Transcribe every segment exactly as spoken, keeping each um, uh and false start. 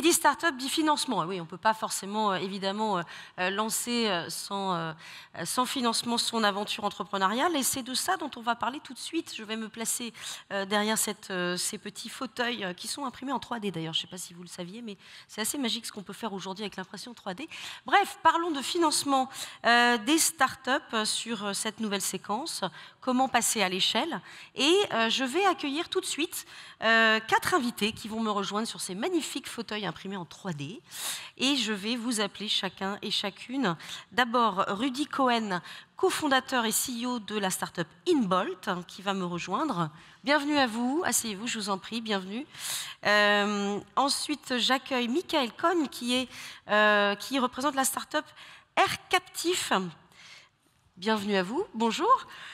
dit start-up dit financement. Oui, on ne peut pas forcément, euh, évidemment, euh, lancer euh, sans, euh, sans financement son aventure entrepreneuriale. Et c'est de ça dont on va parler tout de suite. Je vais me placer euh, derrière cette, euh, ces petits fauteuils euh, qui sont imprimés en trois D d'ailleurs. Je ne sais pas si vous le saviez, mais c'est assez magique ce qu'on peut faire aujourd'hui avec l'impression trois D. Bref, parlons de financement euh, des start-up sur euh, cette nouvelle séquence. Comment passer à l'échelle. Et euh, je vais accueillir tout de suite euh, quatre invités qui vont me rejoindre sur ces magnifiques fauteuils imprimés en trois D. Et je vais vous appeler chacun et chacune. D'abord, Rudy Cohen, cofondateur et C E O de la start-up InBolt, qui va me rejoindre. Bienvenue à vous, asseyez-vous, je vous en prie, bienvenue. Euh, ensuite, j'accueille Michael Cohn, qui, est, euh, qui représente la start-up AirCaptif. Bienvenue à vous, bonjour.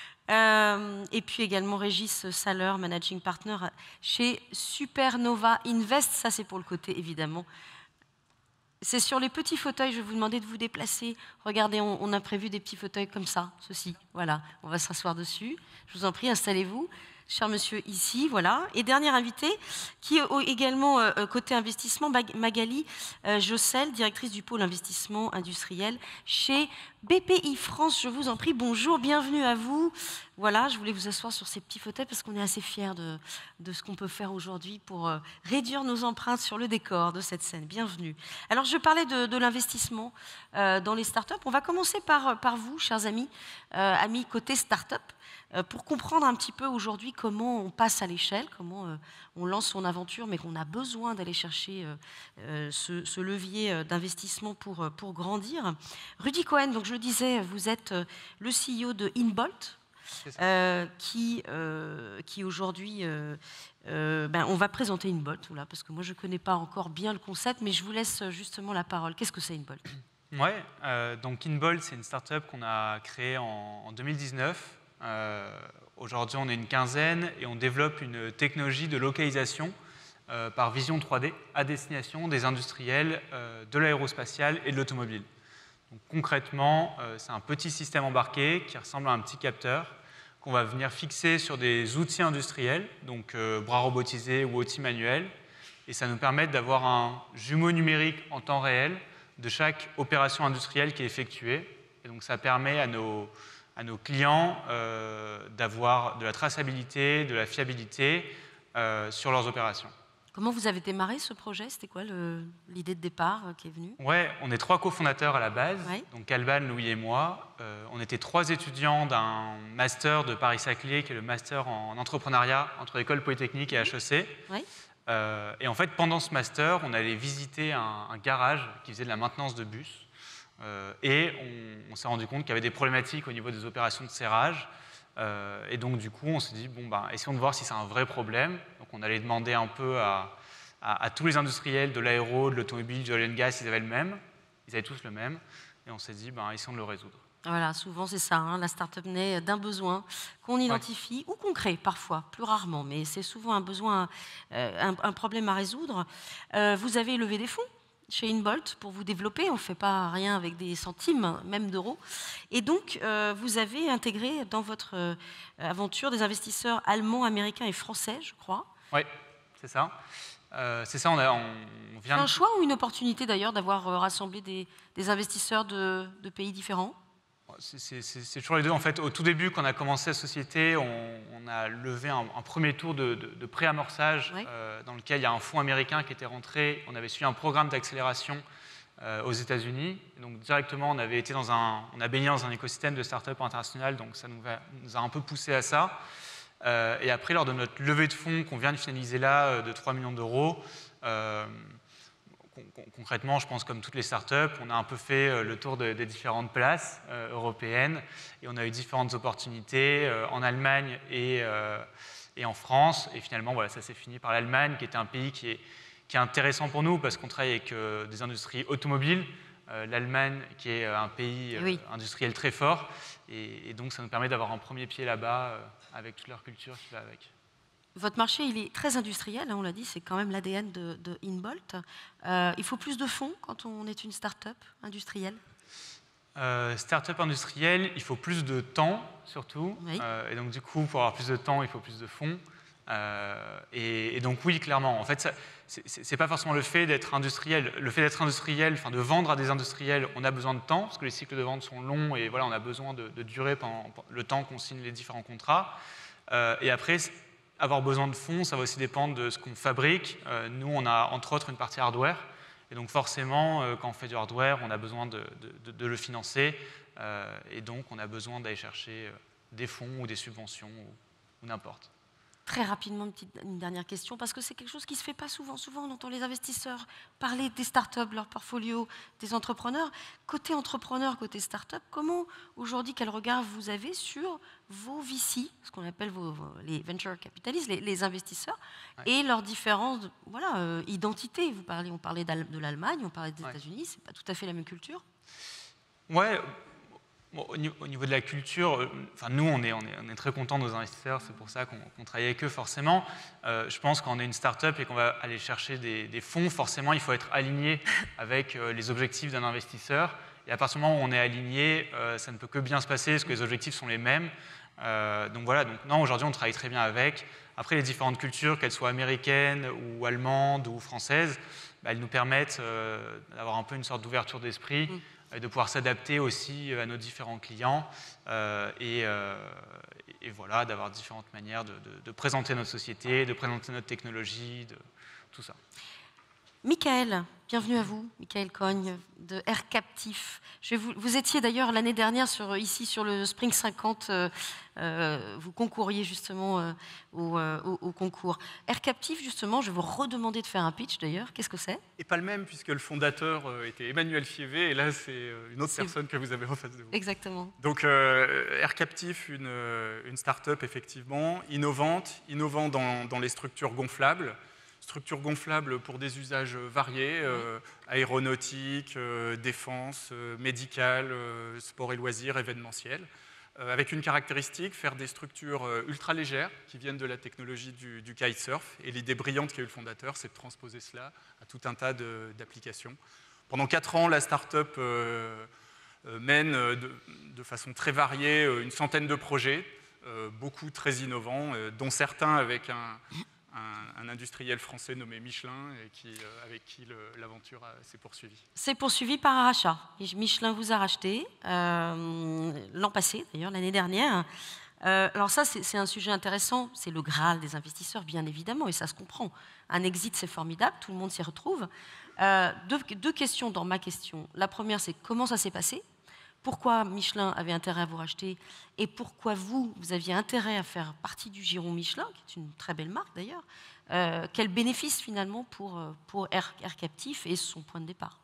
Euh, et puis également Régis Saller, Managing Partner chez Supernova Invest. Ça, c'est pour le côté, évidemment. C'est sur les petits fauteuils, je vais vous demander de vous déplacer. Regardez, on, on a prévu des petits fauteuils comme ça, ceci. Voilà, on va s'asseoir dessus. Je vous en prie, installez-vous. Cher monsieur, ici, voilà. Et dernier invité, qui est également euh, côté investissement, Magali euh, Jossel, directrice du pôle investissement industriel chez B P I France. Je vous en prie, bonjour, bienvenue à vous. Voilà, je voulais vous asseoir sur ces petits fauteuils parce qu'on est assez fiers de, de ce qu'on peut faire aujourd'hui pour euh, réduire nos empreintes sur le décor de cette scène. Bienvenue. Alors, je parlais de, de l'investissement euh, dans les startups. On va commencer par, par vous, chers amis, euh, amis côté startup. Pour comprendre un petit peu aujourd'hui comment on passe à l'échelle, comment euh, on lance son aventure, mais qu'on a besoin d'aller chercher euh, euh, ce, ce levier d'investissement pour, pour grandir. Rudy Cohen, donc je le disais, vous êtes le C E O de InBolt, euh, qui, euh, qui aujourd'hui, euh, euh, ben, on va présenter InBolt, voilà, parce que moi je ne connais pas encore bien le concept, mais je vous laisse justement la parole. Qu'est-ce que c'est InBolt? Oui, euh, donc InBolt, c'est une start-up qu'on a créée en, en deux mille dix-neuf. Euh, Aujourd'hui, on est une quinzaine et on développe une technologie de localisation euh, par vision trois D à destination des industriels euh, de l'aérospatial et de l'automobile. Concrètement, euh, c'est un petit système embarqué qui ressemble à un petit capteur qu'on va venir fixer sur des outils industriels, donc euh, bras robotisés ou outils manuels, et ça nous permet d'avoir un jumeau numérique en temps réel de chaque opération industrielle qui est effectuée. Et donc ça permet à nos à nos clients euh, d'avoir de la traçabilité, de la fiabilité euh, sur leurs opérations. Comment vous avez démarré ce projet? C'était quoi l'idée de départ euh, qui est venue? Ouais, on est trois cofondateurs à la base, ouais. donc Alban, Louis et moi. Euh, on était trois étudiants d'un master de Paris-Saclay, qui est le master en entrepreneuriat entre l'École Polytechnique et H E C. Ouais. Euh, et en fait, pendant ce master, on allait visiter un, un garage qui faisait de la maintenance de bus. Euh, et on, on s'est rendu compte qu'il y avait des problématiques au niveau des opérations de serrage. Euh, et donc, du coup, on s'est dit, bon, ben, essayons de voir si c'est un vrai problème. Donc, on allait demander un peu à, à, à tous les industriels de l'aéro, de l'automobile, du oil and gas, ils avaient le même. Ils avaient tous le même. Et on s'est dit, ben, essayons de le résoudre. Voilà, souvent c'est ça, hein, la start-up naît d'un besoin qu'on identifie, ouais. ou qu'on crée parfois, plus rarement, mais c'est souvent un besoin, euh, un, un problème à résoudre. Euh, vous avez levé des fonds chez InBolt pour vous développer, on ne fait pas rien avec des centimes, même d'euros. Et donc, euh, vous avez intégré dans votre euh, aventure des investisseurs allemands, américains et français, je crois. Oui, c'est ça. Euh, c'est ça, on, a, on vient... C'est un choix ou une opportunité d'ailleurs d'avoir euh, rassemblé des, des investisseurs de, de pays différents? C'est toujours les deux. En fait, au tout début, quand on a commencé la société, on, on a levé un, un premier tour de, de, de pré-amorçage oui. euh, dans lequel il y a un fonds américain qui était rentré. On avait suivi un programme d'accélération euh, aux États-Unis. Donc directement, on avait été dans un, on a baigné dans un écosystème de start-up international. Donc ça nous, va, nous a un peu poussé à ça. Euh, et après, lors de notre levée de fonds qu'on vient de finaliser là, de trois millions d'euros. Euh, Concrètement, je pense comme toutes les startups, on a un peu fait le tour de, des différentes places euh, européennes et on a eu différentes opportunités euh, en Allemagne et, euh, et en France. Et finalement, voilà, ça s'est fini par l'Allemagne, qui est un pays qui est, qui est intéressant pour nous parce qu'on travaille avec euh, des industries automobiles. Euh, L'Allemagne, qui est un pays euh, oui. industriel très fort. Et, et donc, ça nous permet d'avoir un premier pied là-bas euh, avec toute leur culture qui va avec. Votre marché, il est très industriel, hein, on l'a dit, c'est quand même l'A D N de, de InBolt. Euh, il faut plus de fonds quand on est une start-up industrielle? euh, Start-up industrielle, il faut plus de temps, surtout. Oui. Euh, et donc, du coup, pour avoir plus de temps, il faut plus de fonds. Euh, et, et donc oui, clairement, en fait, ce n'est pas forcément le fait d'être industriel. Le fait d'être industriel, enfin de vendre à des industriels, on a besoin de temps, parce que les cycles de vente sont longs et voilà, on a besoin de, de durer pendant le temps qu'on signe les différents contrats. Euh, et après, avoir besoin de fonds, ça va aussi dépendre de ce qu'on fabrique. Euh, nous, on a entre autres une partie hardware. Et donc forcément, euh, quand on fait du hardware, on a besoin de, de, de le financer. Euh, et donc, on a besoin d'aller chercher euh, des fonds ou des subventions ou, ou n'importe. Très rapidement, une, petite, une dernière question, parce que c'est quelque chose qui ne se fait pas souvent. Souvent, on entend les investisseurs parler des startups, leur portfolio, des entrepreneurs. Côté entrepreneur, côté startup, comment aujourd'hui, quel regard vous avez sur vos V C, ce qu'on appelle vos, vos, les venture capitalistes, les, les investisseurs, ouais. et leurs différentes voilà, euh, identités. Vous parlez, on parlait de l'Allemagne, on parlait des ouais. États-Unis, ce n'est pas tout à fait la même culture. Ouais. Bon, au niveau de la culture, enfin, nous, on est, on, est, on est très contents de nos investisseurs, c'est pour ça qu'on qu'on travaille avec eux, forcément. Euh, je pense qu'on est une start-up et qu'on va aller chercher des, des fonds, forcément, il faut être aligné avec euh, les objectifs d'un investisseur. Et à partir du moment où on est aligné, euh, ça ne peut que bien se passer, parce que les objectifs sont les mêmes. Euh, donc voilà, donc, non, aujourd'hui, on travaille très bien avec. Après, les différentes cultures, qu'elles soient américaines ou allemandes ou françaises, bah, elles nous permettent euh, d'avoir un peu une sorte d'ouverture d'esprit, mmh. et de pouvoir s'adapter aussi à nos différents clients euh, et, euh, et voilà, d'avoir différentes manières de, de, de présenter notre société, de présenter notre technologie, de tout ça. Michael, bienvenue à vous, Michael Cogne de Aircaptif. Je vais vous, vous étiez d'ailleurs l'année dernière sur, ici sur le Spring cinquante, euh, euh, vous concouriez justement euh, au, euh, au, au concours. Aircaptif, justement, je vais vous redemander de faire un pitch d'ailleurs. Qu'est-ce que c'est? Et pas le même, puisque le fondateur euh, était Emmanuel Fievé, et là c'est une autre personne que vous avez en face de vous. Exactement. Donc euh, Aircaptif, une, une start-up effectivement, innovante, innovant dans, dans les structures gonflables. Structures gonflables pour des usages variés, euh, aéronautique, euh, défense, euh, médical, euh, sport et loisirs, événementiel, euh, avec une caractéristique, faire des structures euh, ultra légères qui viennent de la technologie du, du kitesurf. Et l'idée brillante qu'a eu le fondateur, c'est de transposer cela à tout un tas d'applications. Pendant quatre ans, la start-up euh, euh, mène de, de façon très variée une centaine de projets, euh, beaucoup très innovants, euh, dont certains avec un... Un, un industriel français nommé Michelin, et qui, euh, avec qui l'aventure s'est poursuivie. C'est poursuivi par un rachat. Michelin vous a racheté, euh, l'an passé, d'ailleurs, l'année dernière. Euh, alors ça, c'est un sujet intéressant, c'est le Graal des investisseurs, bien évidemment, et ça se comprend. Un exit, c'est formidable, tout le monde s'y retrouve. Euh, deux, deux questions dans ma question. La première, c'est comment ça s'est passé ? Pourquoi Michelin avait intérêt à vous racheter et pourquoi vous, vous aviez intérêt à faire partie du giron Michelin, qui est une très belle marque d'ailleurs. Euh, quel bénéfice finalement pour, pour Aircaptif et son point de départ?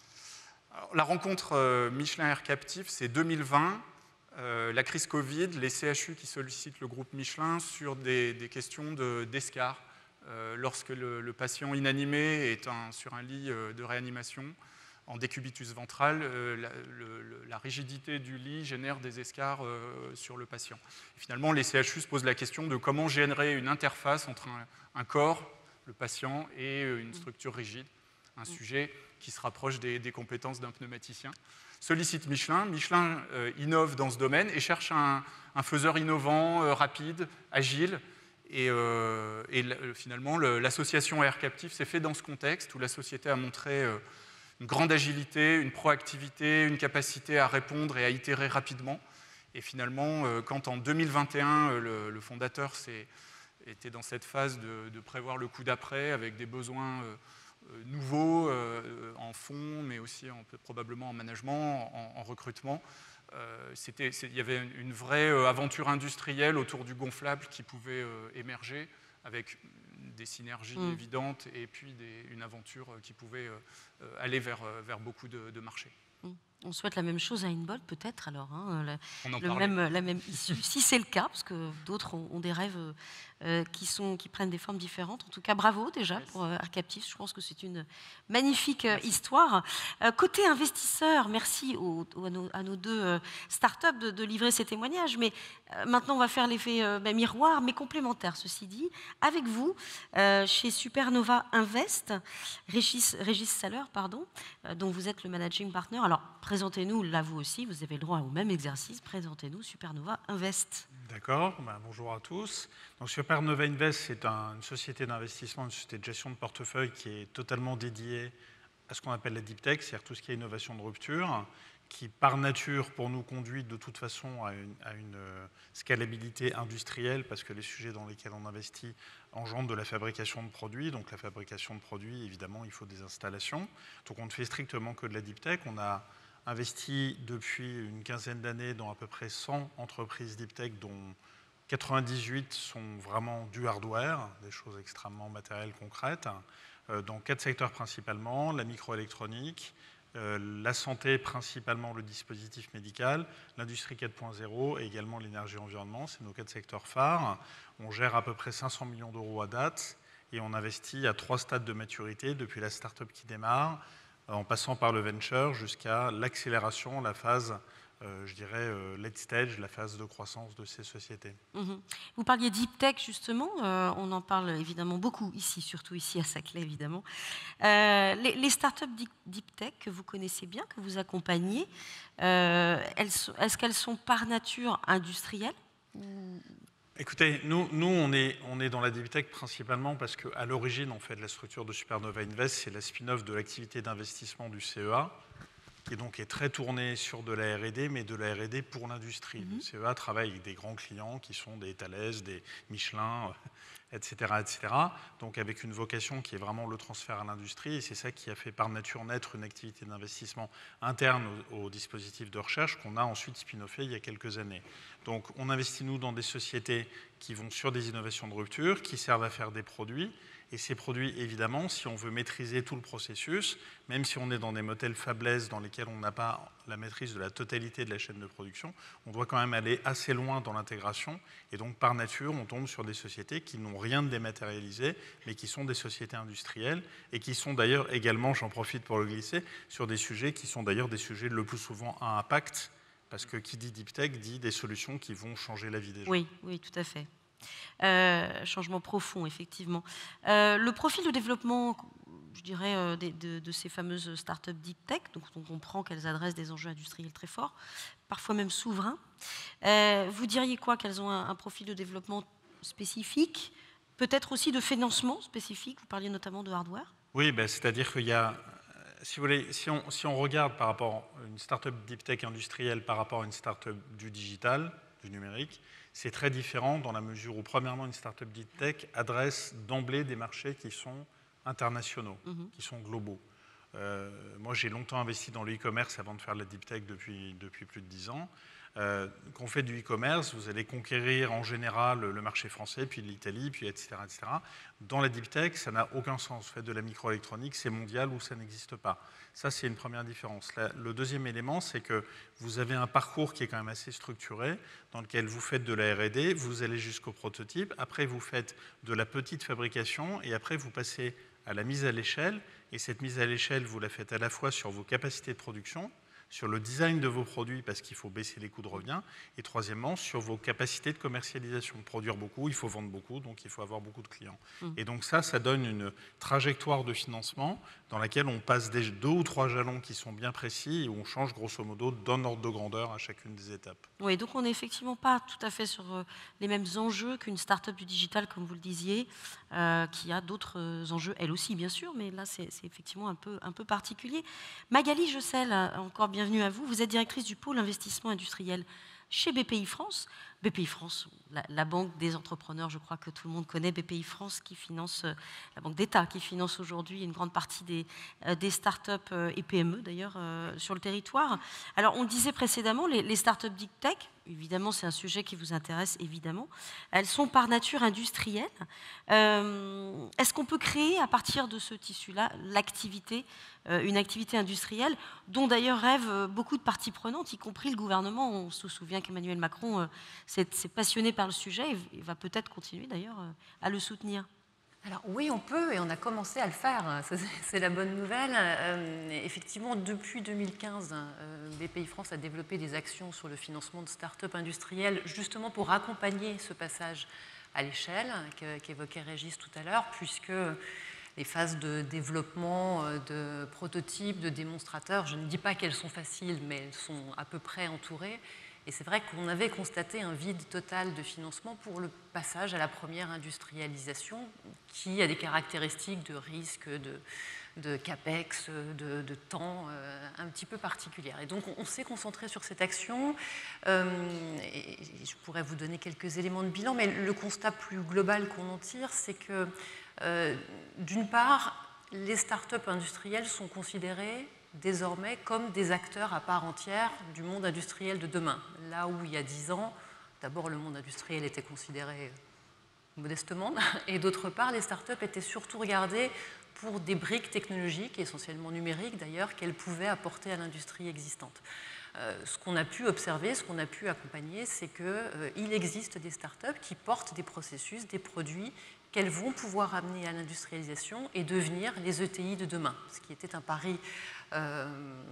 Alors, la rencontre euh, Michelin-Aircaptif, c'est deux mille vingt, euh, la crise Covid, les C H U qui sollicitent le groupe Michelin sur des, des questions d'escar. De, euh, lorsque le, le patient inanimé est un, sur un lit euh, de réanimation, en décubitus ventral, euh, la, le, la rigidité du lit génère des escarres euh, sur le patient. Et finalement, les C H U se posent la question de comment générer une interface entre un, un corps, le patient, et une structure rigide, un sujet qui se rapproche des, des compétences d'un pneumaticien. Sollicite Michelin. Michelin euh, innove dans ce domaine et cherche un, un faiseur innovant, euh, rapide, agile. Et, euh, et finalement, l'association Aircaptif s'est faite dans ce contexte où la société a montré euh, une grande agilité, une proactivité, une capacité à répondre et à itérer rapidement. Et finalement, quand en deux mille vingt et un, le, le fondateur était dans cette phase de, de prévoir le coup d'après, avec des besoins euh, nouveaux euh, en fonds, mais aussi en, probablement en management, en, en recrutement, euh, c'était, il y avait une vraie aventure industrielle autour du gonflable qui pouvait euh, émerger, avec des synergies mmh. évidentes et puis des, une aventure qui pouvait euh, aller vers, vers beaucoup de, de marchés. Mmh. On souhaite la même chose à InBolt peut-être alors, hein, la, le même, la même issue, si c'est le cas, parce que d'autres ont, ont des rêves euh, qui, sont, qui prennent des formes différentes. En tout cas, bravo déjà yes. pour euh, Aircaptif, je pense que c'est une magnifique euh, histoire. Euh, côté investisseur, merci aux, aux, à, nos, à nos deux euh, startups de, de livrer ces témoignages, mais euh, maintenant on va faire l'effet euh, bah, miroir, mais complémentaire, ceci dit, avec vous, euh, chez Supernova Invest, Régis, Régis Saller, pardon, euh, dont vous êtes le managing partner. Alors, présentez-nous, là vous aussi, vous avez le droit au même exercice, présentez-nous Supernova Invest. D'accord, ben, bonjour à tous. Donc Supernova Invest, c'est un, une société d'investissement, une société de gestion de portefeuille qui est totalement dédiée à ce qu'on appelle la deep tech, c'est-à-dire tout ce qui est innovation de rupture, qui par nature pour nous conduit de toute façon à une, à une scalabilité industrielle, parce que les sujets dans lesquels on investit engendrent de la fabrication de produits. Donc la fabrication de produits, évidemment, il faut des installations. Donc on ne fait strictement que de la deep tech. On a investi depuis une quinzaine d'années dans à peu près cent entreprises deep tech, dont quatre-vingt-dix-huit sont vraiment du hardware, des choses extrêmement matérielles, concrètes, dans quatre secteurs principalement, la microélectronique, euh, la santé, principalement le dispositif médical, l'industrie quatre point zéro et également l'énergie et l'environnement. C'est nos quatre secteurs phares. On gère à peu près cinq cents millions d'euros à date et on investit à trois stades de maturité, depuis la start-up qui démarre, en passant par le venture jusqu'à l'accélération, la phase, euh, je dirais, euh, late stage, la phase de croissance de ces sociétés. Mmh. Vous parliez deep tech, justement, euh, on en parle évidemment beaucoup ici, surtout ici à Saclay, évidemment. Euh, les, les startups deep, deep tech que vous connaissez bien, que vous accompagnez, euh, est-ce qu'elles sont par nature industrielles? Écoutez, nous, nous on, est, on est dans la deep tech principalement parce qu'à l'origine, on fait de la structure de Supernova Invest, c'est la spin-off de l'activité d'investissement du C E A, qui donc est très tournée sur de la R et D, mais de la R et D pour l'industrie. Mm-hmm. Le C E A travaille avec des grands clients qui sont des Thales, des Michelin, et cetera, et cetera. Donc avec une vocation qui est vraiment le transfert à l'industrie, et c'est ça qui a fait par nature naître une activité d'investissement interne au, au dispositif de recherche qu'on a ensuite spin-offé il y a quelques années. Donc on investit nous dans des sociétés qui vont sur des innovations de rupture, qui servent à faire des produits, et ces produits, évidemment, si on veut maîtriser tout le processus, même si on est dans des modèles fabless dans lesquels on n'a pas la maîtrise de la totalité de la chaîne de production, on doit quand même aller assez loin dans l'intégration. Et donc, par nature, on tombe sur des sociétés qui n'ont rien de dématérialisé, mais qui sont des sociétés industrielles et qui sont d'ailleurs également, j'en profite pour le glisser, sur des sujets qui sont d'ailleurs des sujets le plus souvent à impact, parce que qui dit deep tech dit des solutions qui vont changer la vie des gens. Oui, oui, tout à fait. Euh, changement profond, effectivement. Euh, le profil de développement, je dirais, euh, de, de, de ces fameuses startups deep tech, donc on comprend qu'elles adressent des enjeux industriels très forts, parfois même souverains. Euh, vous diriez quoi? Qu'elles ont un, un profil de développement spécifique, peut-être aussi de financement spécifique? Vous parliez notamment de hardware. Oui, ben, c'est-à-dire qu'il y a, si vous voulez, si on, si on regarde par rapport à une startup deep tech industrielle par rapport à une startup du digital, du numérique, c'est très différent dans la mesure où, premièrement, une startup deep tech adresse d'emblée des marchés qui sont internationaux, mm-hmm. qui sont globaux. Euh, moi, j'ai longtemps investi dans le e-commerce avant de faire de la deep tech depuis, depuis plus de dix ans. Euh, quand on fait du e-commerce, vous allez conquérir en général le marché français, puis l'Italie, puis et cetera, et cetera. Dans la deep tech, ça n'a aucun sens. Vous faites de la microélectronique, c'est mondial ou ça n'existe pas. Ça, c'est une première différence. La, le deuxième élément, c'est que vous avez un parcours qui est quand même assez structuré, dans lequel vous faites de la R et D, vous allez jusqu'au prototype, après vous faites de la petite fabrication, et après vous passez à la mise à l'échelle. Et cette mise à l'échelle, vous la faites à la fois sur vos capacités de production, sur le design de vos produits parce qu'il faut baisser les coûts de revient, et troisièmement, sur vos capacités de commercialisation. Produire beaucoup, il faut vendre beaucoup, donc il faut avoir beaucoup de clients. Mmh. Et donc ça, ça donne une trajectoire de financement dans laquelle on passe des deux ou trois jalons qui sont bien précis et où on change grosso modo d'un ordre de grandeur à chacune des étapes. Oui, donc on n'est effectivement pas tout à fait sur les mêmes enjeux qu'une start-up du digital, comme vous le disiez, euh, qui a d'autres enjeux, elle aussi bien sûr, mais là c'est effectivement un peu, un peu particulier. Magali Jessel, encore bien Bienvenue à vous. Vous êtes directrice du pôle investissement industriel chez B P I France. B P I France, la, la banque des entrepreneurs, je crois que tout le monde connaît B P I France, qui finance, euh, la banque d'État, qui finance aujourd'hui une grande partie des, euh, des startups euh, et P M E d'ailleurs euh, sur le territoire. Alors on le disait précédemment, les, les startups deep tech, évidemment c'est un sujet qui vous intéresse évidemment, elles sont par nature industrielles. Euh, Est-ce qu'on peut créer à partir de ce tissu-là l'activité, euh, une activité industrielle dont d'ailleurs rêvent beaucoup de parties prenantes, y compris le gouvernement? On se souvient qu'Emmanuel Macron euh, s'est passionné par le sujet et va peut-être continuer d'ailleurs à le soutenir. Alors oui, on peut et on a commencé à le faire, c'est la bonne nouvelle. Euh, effectivement, depuis deux mille quinze, euh, B P I France a développé des actions sur le financement de start-up industrielles justement pour accompagner ce passage à l'échelle qu'évoquait Régis tout à l'heure, puisque les phases de développement, de prototypes, de démonstrateurs, je ne dis pas qu'elles sont faciles, mais elles sont à peu près entourées. Et c'est vrai qu'on avait constaté un vide total de financement pour le passage à la première industrialisation qui a des caractéristiques de risque, de, de capex, de, de temps euh, un petit peu particulières. Et donc on, on s'est concentré sur cette action. Euh, et je pourrais vous donner quelques éléments de bilan, mais le constat plus global qu'on en tire, c'est que euh, d'une part, les startups industrielles sont considérées désormais comme des acteurs à part entière du monde industriel de demain. Là où il y a dix ans, d'abord le monde industriel était considéré modestement, et d'autre part, les startups étaient surtout regardées pour des briques technologiques, essentiellement numériques d'ailleurs, qu'elles pouvaient apporter à l'industrie existante. Euh, ce qu'on a pu observer, ce qu'on a pu accompagner, c'est qu'il euh, existe des startups qui portent des processus, des produits qu'elles vont pouvoir amener à l'industrialisation et devenir les E T I de demain, ce qui était un pari euh,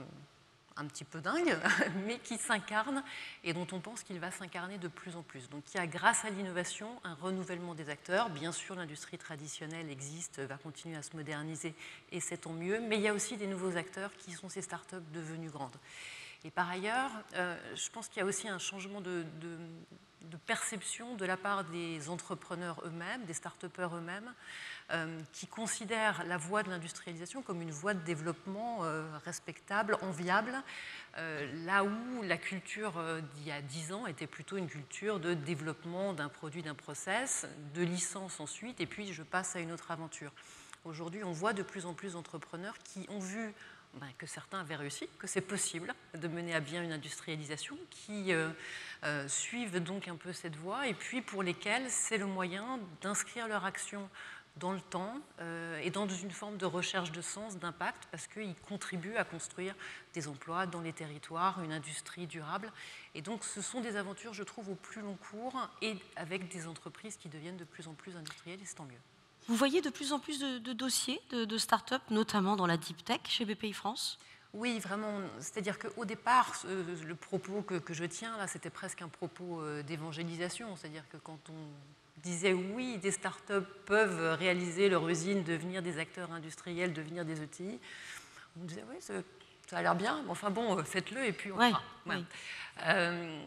un petit peu dingue, mais qui s'incarne et dont on pense qu'il va s'incarner de plus en plus. Donc il y a, grâce à l'innovation, un renouvellement des acteurs. Bien sûr, l'industrie traditionnelle existe, va continuer à se moderniser et c'est tant mieux, mais il y a aussi des nouveaux acteurs qui sont ces startups devenues grandes. Et par ailleurs, euh, je pense qu'il y a aussi un changement de, de, de perception de la part des entrepreneurs eux-mêmes, des start-upers eux-mêmes, euh, qui considèrent la voie de l'industrialisation comme une voie de développement euh, respectable, enviable, euh, là où la culture euh, d'il y a dix ans était plutôt une culture de développement d'un produit, d'un process, de licence ensuite, et puis je passe à une autre aventure. Aujourd'hui, on voit de plus en plus d'entrepreneurs qui ont vu Ben, que certains avaient réussi, que c'est possible de mener à bien une industrialisation, qui euh, euh, suivent donc un peu cette voie, et puis pour lesquels c'est le moyen d'inscrire leur action dans le temps euh, et dans une forme de recherche de sens, d'impact, parce qu'ils contribuent à construire des emplois dans les territoires, une industrie durable. Et donc ce sont des aventures, je trouve, au plus long cours, et avec des entreprises qui deviennent de plus en plus industrielles, et c'est tant mieux. Vous voyez de plus en plus de, de dossiers de, de start-up, notamment dans la deep tech, chez B P I France? Oui, vraiment. C'est-à-dire qu'au départ, le propos que, que je tiens, là, c'était presque un propos d'évangélisation. C'est-à-dire que quand on disait oui, des start-up peuvent réaliser leur usine, devenir des acteurs industriels, devenir des E T I, on disait oui, ça, ça a l'air bien, mais enfin bon, faites-le et puis on ouais, fera. Ouais. Oui. Euh,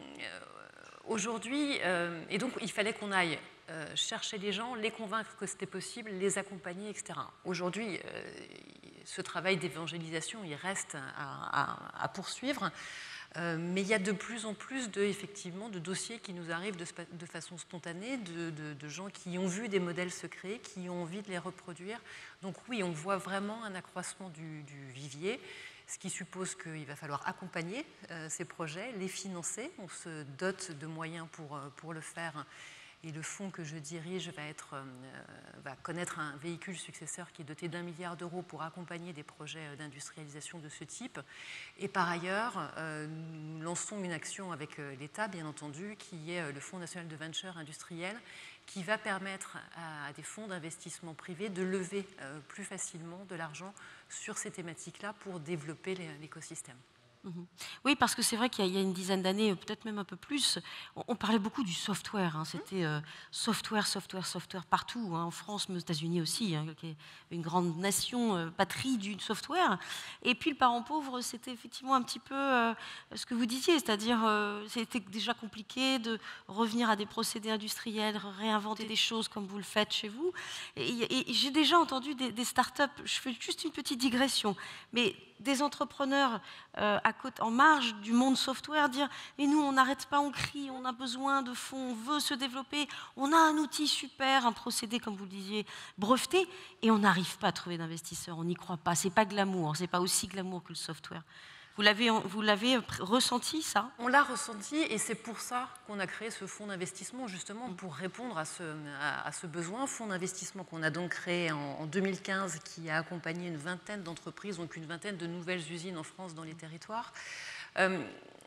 Aujourd'hui, euh, et donc il fallait qu'on aille euh, chercher les gens, les convaincre que c'était possible, les accompagner, et cetera. Aujourd'hui, euh, ce travail d'évangélisation, il reste à, à, à poursuivre, euh, mais il y a de plus en plus de, effectivement, de dossiers qui nous arrivent de, de façon spontanée, de, de, de gens qui ont vu des modèles se créer, qui ont envie de les reproduire. Donc oui, on voit vraiment un accroissement du, du vivier, ce qui suppose qu'il va falloir accompagner euh, ces projets, les financer. On se dote de moyens pour, pour le faire. Et le fonds que je dirige va, être, euh, va connaître un véhicule successeur qui est doté d'un milliard d'euros pour accompagner des projets d'industrialisation de ce type. Et par ailleurs, euh, nous lançons une action avec l'État, bien entendu, qui est le Fonds national de venture industriel, qui va permettre à, à des fonds d'investissement privés de lever euh, plus facilement de l'argent sur ces thématiques-là pour développer l'écosystème. Mmh. Oui, parce que c'est vrai qu'il y, y a une dizaine d'années, peut-être même un peu plus, on, on parlait beaucoup du software. Hein. C'était euh, software, software, software partout, hein, en France, mais aux États-Unis aussi, hein, qui est une grande nation, euh, patrie du software. Et puis le parent pauvre, c'était effectivement un petit peu euh, ce que vous disiez, c'est-à-dire euh, c'était déjà compliqué de revenir à des procédés industriels, réinventer des choses comme vous le faites chez vous. Et, et, et j'ai déjà entendu des, des startups, je fais juste une petite digression, mais des entrepreneurs euh, à côté, en marge du monde software dire « Et nous, on n'arrête pas, on crie, on a besoin de fonds, on veut se développer, on a un outil super, un procédé, comme vous le disiez, breveté, et on n'arrive pas à trouver d'investisseurs, on n'y croit pas. C'est pas glamour, c'est pas aussi glamour que le software. » Vous l'avez, vous l'avez ressenti, ça? On l'a ressenti, et c'est pour ça qu'on a créé ce fonds d'investissement, justement, pour répondre à ce, à, à ce besoin. Fonds d'investissement qu'on a donc créé en, en deux mille quinze, qui a accompagné une vingtaine d'entreprises, donc une vingtaine de nouvelles usines en France dans les territoires. Euh,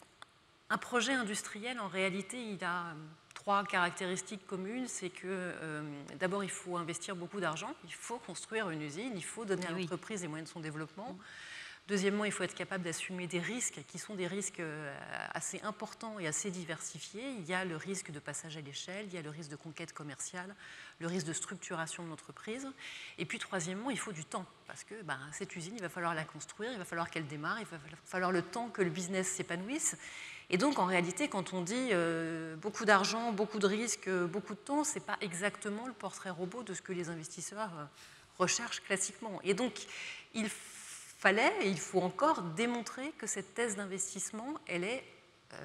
un projet industriel, en réalité, il a trois caractéristiques communes. C'est que, euh, d'abord, il faut investir beaucoup d'argent, il faut construire une usine, il faut donner à l'entreprise les moyens de son développement. Deuxièmement, il faut être capable d'assumer des risques qui sont des risques assez importants et assez diversifiés. Il y a le risque de passage à l'échelle, il y a le risque de conquête commerciale, le risque de structuration de l'entreprise. Et puis troisièmement, il faut du temps, parce que ben, cette usine, il va falloir la construire, il va falloir qu'elle démarre, il va falloir le temps que le business s'épanouisse. Et donc, en réalité, quand on dit euh, beaucoup d'argent, beaucoup de risques, beaucoup de temps, ce n'est pas exactement le portrait robot de ce que les investisseurs euh, recherchent classiquement. Et donc, il fallait, et il faut encore démontrer que cette thèse d'investissement, elle est euh,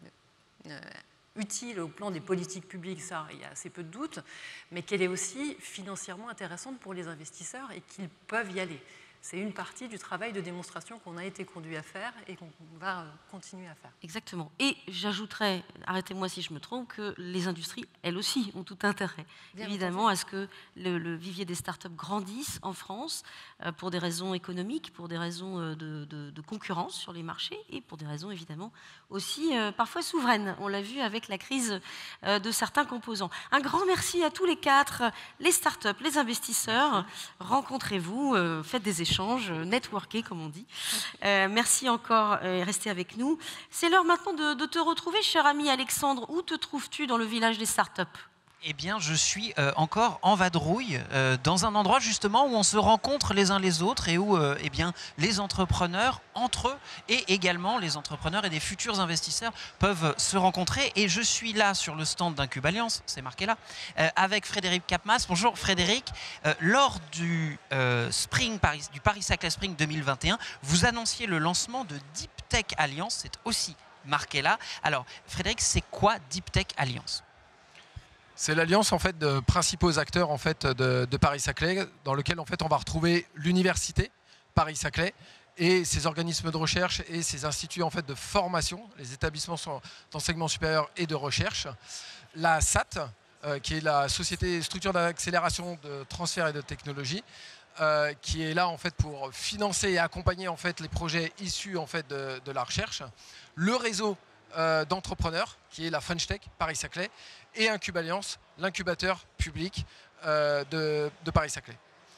euh, utile au plan des politiques publiques, ça, il y a assez peu de doutes, mais qu'elle est aussi financièrement intéressante pour les investisseurs et qu'ils peuvent y aller. C'est une partie du travail de démonstration qu'on a été conduit à faire et qu'on va continuer à faire. Exactement. Et j'ajouterais, arrêtez-moi si je me trompe, que les industries, elles aussi, ont tout intérêt, Bien évidemment, entendu. à ce que le, le vivier des startups grandisse en France euh, pour des raisons économiques, pour des raisons euh, de, de, de concurrence sur les marchés et pour des raisons, évidemment, aussi euh, parfois souveraines. On l'a vu avec la crise euh, de certains composants. Un grand merci à tous les quatre, les startups, les investisseurs. Rencontrez-vous, euh, faites des échanges. Échange, networker comme on dit. Euh, merci encore et euh, restez avec nous. C'est l'heure maintenant de, de te retrouver, cher ami Alexandre. Où te trouves-tu dans le village des startups ? Eh bien, je suis euh, encore en vadrouille, euh, dans un endroit justement où on se rencontre les uns les autres et où euh, eh bien, les entrepreneurs entre eux et également les entrepreneurs et des futurs investisseurs peuvent se rencontrer. Et je suis là sur le stand d'Incube Alliance, c'est marqué là, euh, avec Frédéric Capmas. Bonjour Frédéric. Euh, lors du, euh, Spring Paris, du Paris-Saclay Spring deux mille vingt et un, vous annonciez le lancement de Deep Tech Alliance, c'est aussi marqué là. Alors Frédéric, c'est quoi Deep Tech Alliance ? C'est l'alliance en fait de principaux acteurs en fait de, de Paris-Saclay, dans lequel en fait on va retrouver l'université Paris-Saclay et ses organismes de recherche et ses instituts en fait de formation, les établissements d'enseignement supérieur et de recherche, la S A T, euh, qui est la société structure d'accélération de transfert et de technologie, euh, qui est là en fait pour financer et accompagner en fait les projets issus en fait de, de la recherche, le réseau euh, d'entrepreneurs qui est la French Tech Paris-Saclay et Incube Alliance, l'incubateur public euh, de, de Paris-Saclay.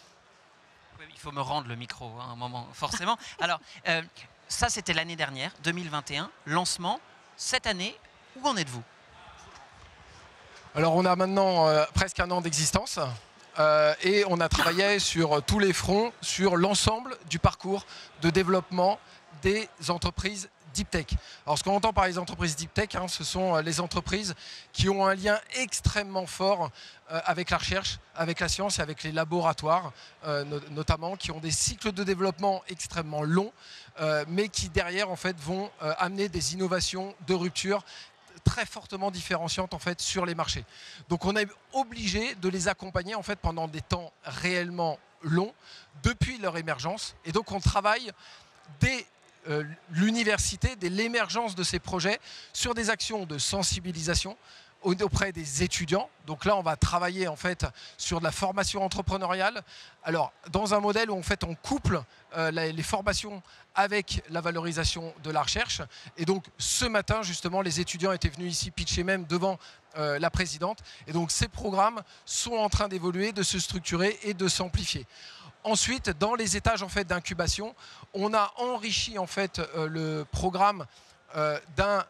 Oui, il faut me rendre le micro hein, un moment, forcément. Alors, euh, ça c'était l'année dernière, deux mille vingt et un, lancement. Cette année, où en êtes-vous ? Alors, on a maintenant euh, presque un an d'existence euh, et on a travaillé sur tous les fronts, sur l'ensemble du parcours de développement des entreprises Deep Tech. Alors ce qu'on entend par les entreprises Deep Tech, hein, ce sont les entreprises qui ont un lien extrêmement fort euh, avec la recherche, avec la science et avec les laboratoires, euh, no notamment, qui ont des cycles de développement extrêmement longs, euh, mais qui derrière en fait vont euh, amener des innovations de rupture très fortement différenciantes en fait sur les marchés. Donc on est obligé de les accompagner en fait pendant des temps réellement longs depuis leur émergence, et donc on travaille dès Euh, l'université, dès l'émergence de ces projets, sur des actions de sensibilisation auprès des étudiants. Donc là, on va travailler en fait sur de la formation entrepreneuriale. Alors, dans un modèle où en fait on couple euh, la, les formations avec la valorisation de la recherche. Et donc, ce matin, justement, les étudiants étaient venus ici pitcher même devant euh, la présidente. Et donc, ces programmes sont en train d'évoluer, de se structurer et de s'amplifier. Ensuite, dans les étages en fait, d'incubation, on a enrichi en fait, euh, le programme euh, d'un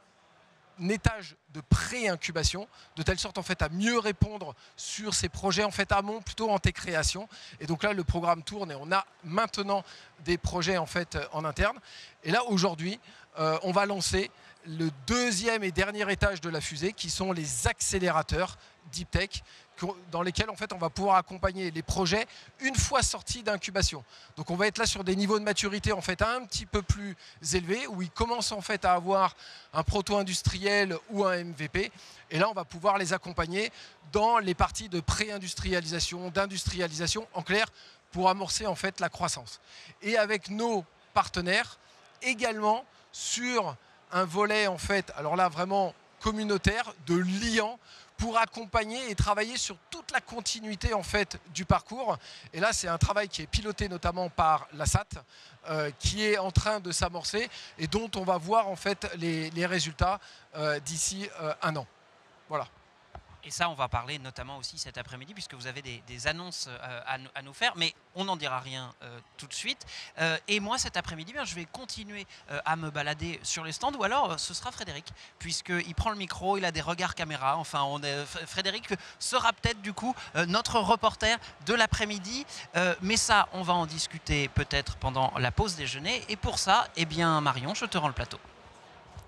étage de pré-incubation, de telle sorte en fait, à mieux répondre sur ces projets en fait, amont, plutôt en té-création. Et donc là, le programme tourne et on a maintenant des projets en, fait, en interne. Et là, aujourd'hui, euh, on va lancer le deuxième et dernier étage de la fusée, qui sont les accélérateurs Deep Tech, dans lesquels en fait, on va pouvoir accompagner les projets une fois sortis d'incubation. Donc on va être là sur des niveaux de maturité en fait, un petit peu plus élevés, où ils commencent en fait, à avoir un proto-industriel ou un M V P. Et là, on va pouvoir les accompagner dans les parties de pré-industrialisation, d'industrialisation, en clair, pour amorcer en fait, la croissance. Et avec nos partenaires, également sur un volet, en fait, alors là, vraiment communautaire, de liant, pour accompagner et travailler sur toute la continuité en fait, du parcours. Et là, c'est un travail qui est piloté notamment par la S A T, euh, qui est en train de s'amorcer et dont on va voir en fait, les, les résultats euh, d'ici euh, un an. Voilà. Et ça, on va parler notamment aussi cet après-midi, puisque vous avez des, des annonces euh, à, à nous faire, mais on n'en dira rien euh, tout de suite. Euh, et moi, cet après-midi, je vais continuer euh, à me balader sur les stands, ou alors euh, ce sera Frédéric, puisqu'il prend le micro, il a des regards caméra. Enfin, on est, Frédéric sera peut-être du coup euh, notre reporter de l'après-midi. Euh, mais ça, on va en discuter peut-être pendant la pause déjeuner. Et pour ça, eh bien, Marion, je te rends le plateau.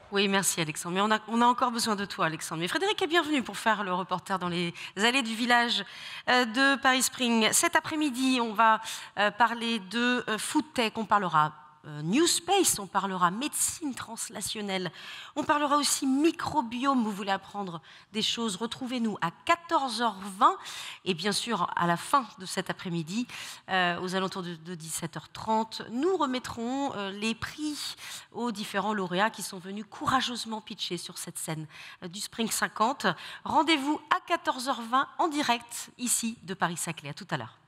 Oui, merci Alexandre. Mais on a, on a encore besoin de toi, Alexandre. Mais Frédéric est bienvenu pour faire le reporter dans les allées du village de Paris Spring. Cet après-midi, on va parler de food tech, on parlera New Space, on parlera médecine translationnelle, on parlera aussi microbiome. Vous voulez apprendre des choses, retrouvez-nous à quatorze heures vingt et bien sûr à la fin de cet après-midi, euh, aux alentours de, de dix-sept heures trente, nous remettrons euh, les prix aux différents lauréats qui sont venus courageusement pitcher sur cette scène euh, du Spring cinquante. Rendez-vous à quatorze heures vingt en direct ici de Paris-Saclay. À tout à l'heure.